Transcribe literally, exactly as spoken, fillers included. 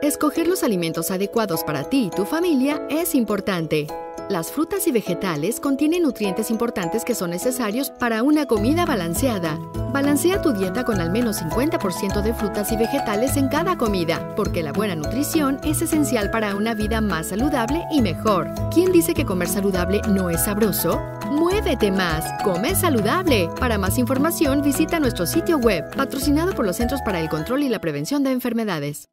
Escoger los alimentos adecuados para ti y tu familia es importante. Las frutas y vegetales contienen nutrientes importantes que son necesarios para una comida balanceada. Balancea tu dieta con al menos cincuenta por ciento de frutas y vegetales en cada comida, porque la buena nutrición es esencial para una vida más saludable y mejor. ¿Quién dice que comer saludable no es sabroso? ¡Muévete más! ¡Come saludable! Para más información, visita nuestro sitio web, patrocinado por los Centros para el Control y la Prevención de Enfermedades.